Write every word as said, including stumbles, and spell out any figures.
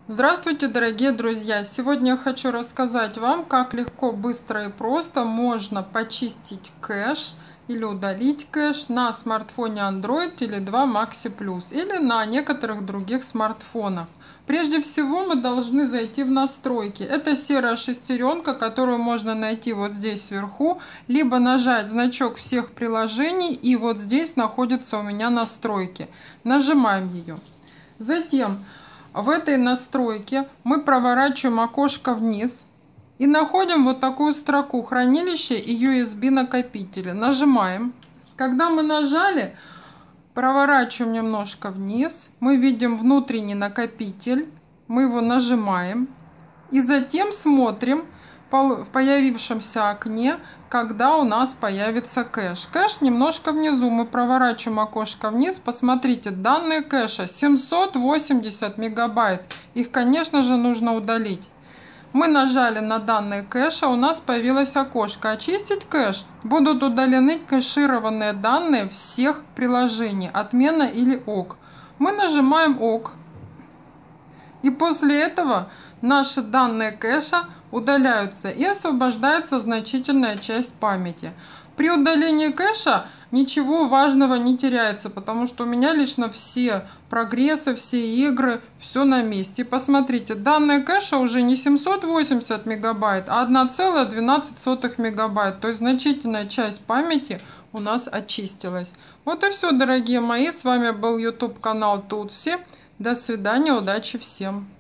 Здравствуйте, дорогие друзья! Сегодня я хочу рассказать вам, как легко, быстро и просто можно почистить кэш или удалить кэш на смартфоне Android или два Maxi Plus или на некоторых других смартфонах. Прежде всего мы должны зайти в настройки. Это серая шестеренка, которую можно найти вот здесь сверху, либо нажать значок всех приложений, и вот здесь находятся у меня настройки. Нажимаем ее. Затем в этой настройке мы проворачиваем окошко вниз и находим вот такую строку «Хранилище и ю эс би накопители». Нажимаем. Когда мы нажали, проворачиваем немножко вниз, мы видим внутренний накопитель, мы его нажимаем и затем смотрим в появившемся окне, когда у нас появится кэш. Кэш немножко внизу, мы проворачиваем окошко вниз, посмотрите, данные кэша семьсот восемьдесят мегабайт, их, конечно же, нужно удалить. Мы нажали на данные кэша, у нас появилось окошко «Очистить кэш». Будут удалены кэшированные данные всех приложений, отмена или ок. Мы нажимаем ок. И после этого наши данные кэша удаляются и освобождается значительная часть памяти. При удалении кэша ничего важного не теряется, потому что у меня лично все прогрессы, все игры, все на месте. Посмотрите, данные кэша уже не семьсот восемьдесят мегабайт, а одна целая двенадцать сотых мегабайт. То есть значительная часть памяти у нас очистилась. Вот и все, дорогие мои. С вами был YouTube канал Тутси. До свидания, удачи всем!